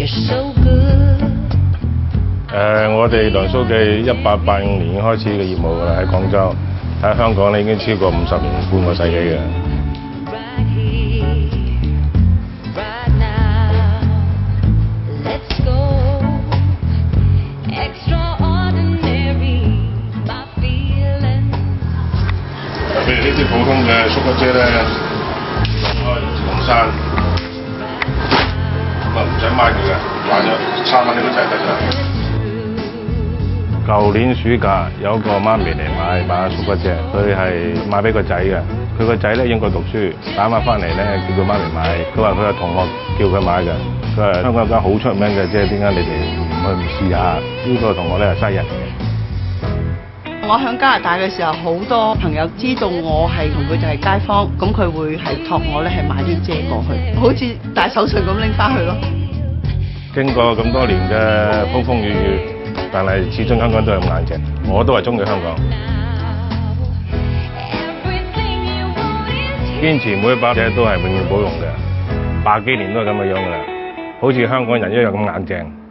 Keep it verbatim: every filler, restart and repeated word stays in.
誒、呃，我哋梁蘇記一八八五年已經開始嘅業務㗎啦，喺廣州，喺香港咧已經超過五十年，半個世紀嘅。譬如呢啲普通嘅縮骨遮咧，用開紅山，咁啊唔使買佢嘅，買咗三蚊呢個仔得㗎。舊年暑假有個媽咪嚟買把縮骨遮，佢係買俾個仔嘅。佢個仔咧英國讀書，打翻翻嚟咧叫佢媽咪買，佢話佢係同學叫佢買嘅。佢話香港有間好出名嘅遮，點解你哋唔去唔試下？呢個同學咧係西人嚟嘅。 我喺加拿大嘅時候，好多朋友知道我係同佢哋係街坊，咁佢會係託我咧係買啲遮過去，好似大手信咁拎翻去咯。 經過咁多年嘅風風雨雨，但係始終香港都係咁硬淨，我都係中意香港。堅持每一把遮都係永遠保用嘅，百幾年都係咁嘅樣㗎啦，好似香港人一樣咁硬淨。